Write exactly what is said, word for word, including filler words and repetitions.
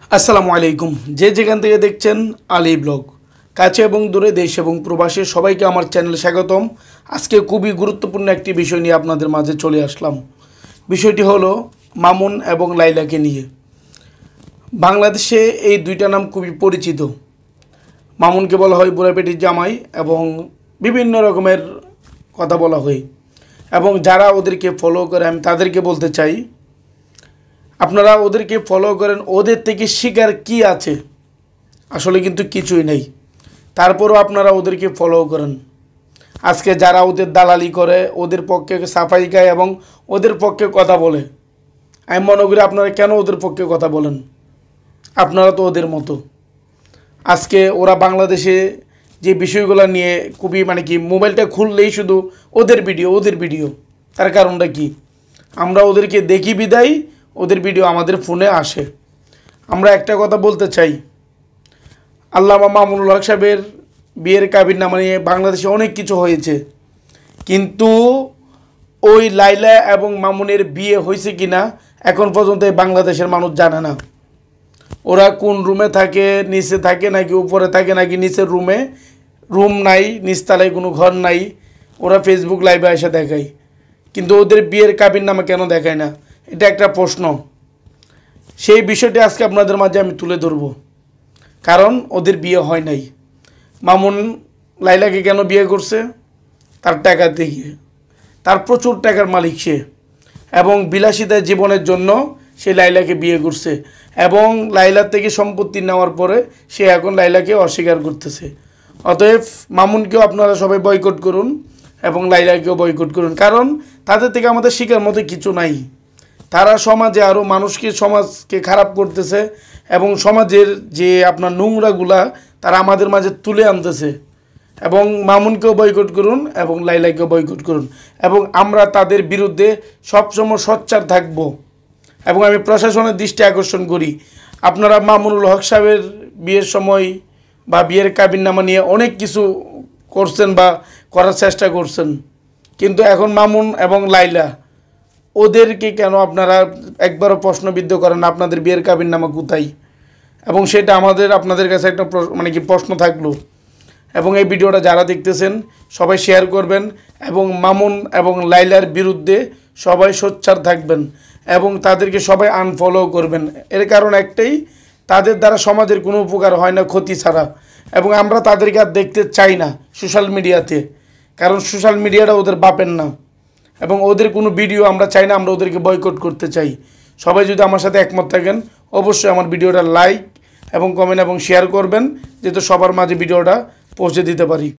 আসসালামু আলাইকুম। যে যেখান থেকে দেখছেন আলী ব্লগ, কাছে এবং দূরে দেশ এবং প্রবাসী সবাইকে আমার চ্যানেলে স্বাগতম। আজকে খুবই গুরুত্বপূর্ণ একটি বিষয় নিয়ে আপনাদের মাঝে চলে আসলাম। বিষয়টি হলো মামুন এবং লাইলাকে নিয়ে। বাংলাদেশে এই দুইটা নাম খুবই পরিচিত। মামুনকে বলা হয় বুড়াপেটির জামাই এবং বিভিন্ন রকমের কথা বলা হয়, এবং যারা ওদেরকে ফলো করে আমি তাদেরকে বলতে চাই, আপনারা ওদেরকে ফলো করেন, ওদের থেকে শিকার কি আছে? আসলে কিন্তু কিছুই নেই। তারপরও আপনারা ওদেরকে ফলো করেন। আজকে যারা ওদের দালালি করে, ওদের পক্ষে সাফাই গায় এবং ওদের পক্ষে কথা বলে, আমি মনে করি আপনারা কেন ওদের পক্ষে কথা বলেন? আপনারা তো ওদের মতো। আজকে ওরা বাংলাদেশে যে বিষয়গুলো নিয়ে খুবই মানে কি, মোবাইলটা খুললেই শুধু ওদের ভিডিও ওদের ভিডিও। তার কারণটা কি? আমরা ওদেরকে দেখি বিদায় ওদের ভিডিও আমাদের ফোনে আসে। আমরা একটা কথা বলতে চাই, আল্লামা মামুনুল হক সাহেবের বিয়ের কাবিননামা নিয়ে বাংলাদেশে অনেক কিছু হয়েছে, কিন্তু ওই লাইলা এবং মামুনের বিয়ে হয়েছে কি না এখন পর্যন্ত বাংলাদেশের মানুষ জানে না। ওরা কোন রুমে থাকে, নিচে থাকে নাকি উপরে থাকে নাকি নিচের রুমে, রুম নাই, নিচতলায় কোনো ঘর নাই, ওরা ফেসবুক লাইভে এসে দেখায়, কিন্তু ওদের বিয়ের কাবিননামা কেন দেখায় না? এটা একটা প্রশ্ন। সেই বিষয়টি আজকে আপনাদের মাঝে আমি তুলে ধরব। কারণ ওদের বিয়ে হয় নাই। মামুন লাইলাকে কেন বিয়ে করছে? তার টাকা দিয়ে। তার প্রচুর টাকার মালিক সে, এবং বিলাসিতা জীবনের জন্য সে লাইলাকে বিয়ে করছে, এবং লাইলার থেকে সম্পত্তি নেওয়ার পরে সে এখন লাইলাকে অস্বীকার করতেছে। অতএব মামুনকেও আপনারা সবাই বয়কট করুন এবং লাইলাকেও বয়কট করুন, কারণ তাদের থেকে আমাদের শিকার মতো কিছু নাই। তারা সমাজে আরও মানুষকে সমাজকে খারাপ করতেছে, এবং সমাজের যে আপনার নোংরাগুলা তারা আমাদের মাঝে তুলে আনতেছে। এবং মামুনকেও বয়কট করুন এবং লাইলাকেও বয়কট করুন, এবং আমরা তাদের বিরুদ্ধে সবসময় সোচ্চার থাকব। এবং আমি প্রশাসনের দৃষ্টি আকর্ষণ করি, আপনারা মামুনুল হক সাহেবের বিয়ের সময় বা বিয়ের কাবিননামা নিয়ে অনেক কিছু করছেন বা করার চেষ্টা করছেন, কিন্তু এখন মামুন এবং লাইলা ওদেরকে কেন আপনারা একবারও প্রশ্নবিদ্ধ করেন আপনাদের বিয়ের কাবিননামা কোথায়? এবং সেটা আমাদের আপনাদের কাছে একটা মানে কি প্রশ্ন থাকলো। এবং এই ভিডিওটা যারা দেখতেছেন সবাই শেয়ার করবেন, এবং মামুন এবং লাইলার বিরুদ্ধে সবাই সোচ্চার থাকবেন, এবং তাদেরকে সবাই আনফলো করবেন। এর কারণ একটাই, তাদের দ্বারা সমাজের কোনো উপকার হয় না, ক্ষতি ছাড়া। এবং আমরা তাদেরকে আর দেখতে চাই না সোশ্যাল মিডিয়াতে, কারণ সোশ্যাল মিডিয়াটা ওদের বাপের না, এবং ওদের কোনো ভিডিও আমরা চাই না, আমরা ওদেরকে বয়কট করতে চাই। সবাই যদি আমার সাথে একমত থাকেন অবশ্যই আমার ভিডিওটা লাইক এবং কমেন্ট এবং শেয়ার করবেন, যাতে সবার মাঝে ভিডিওটা পৌঁছে দিতে পারি।